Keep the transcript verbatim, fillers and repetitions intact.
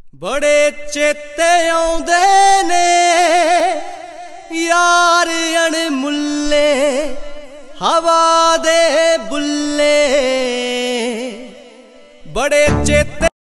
बड़े चेते आउंदे ने यार अणमुल्ले हवा दे बुल्ले बड़े चेते।